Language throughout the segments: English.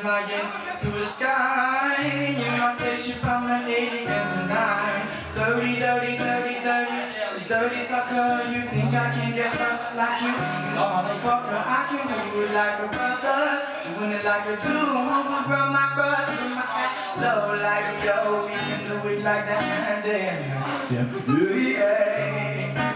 flying to the sky. In my spaceship, I'm an alien tonight. Dirty, dirty, dirty, dirty, dirty sucker. You think I can get hurt like you? You motherfucker, I can do it like a brother. Doing it like a dude. Rub my crust in my hat. Low like a yo. We can do it like that and then. Yeah.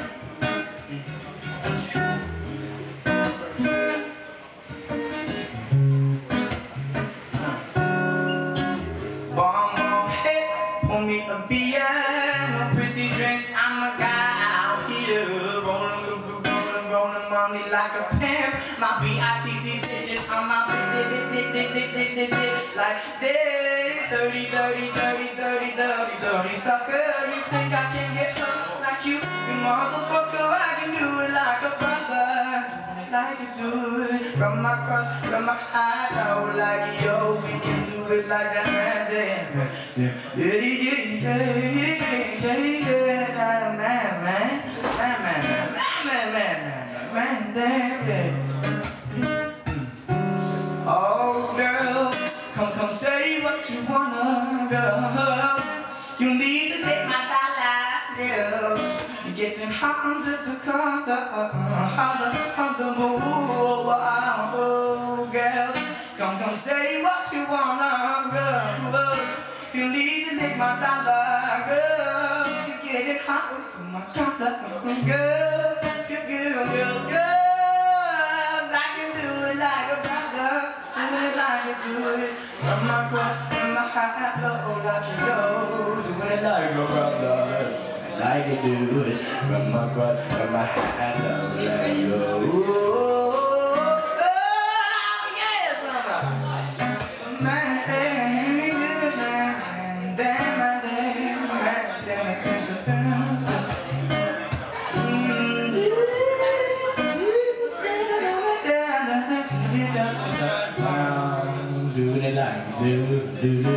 Pour me a beer, no frizzy drinks, I'm a guy out here. Rolling money like a pimp. My B-I-T-C bitches on my dick, like this. Dirty, dirty, dirty, dirty, dirty, dirty sucker. You think I can get hurt like you? You motherfucker, I can do it like a brother. Like you do it, run my cross, run my high out like yo, we can do it like that and then. Oh girl, come say what you wanna, girl. You need to take my dollar, girl. You're getting hot under the collar, under oh girl. Come say what you wanna, girl. You need to take my dollar, girl. You're getting hot under my collar, girl. I can do it like a brother, do it like you do it. Run my cross, run my high low like you go. Do it like a brother, like you do it. Run my cross, run my high low like you go. Do it like you do.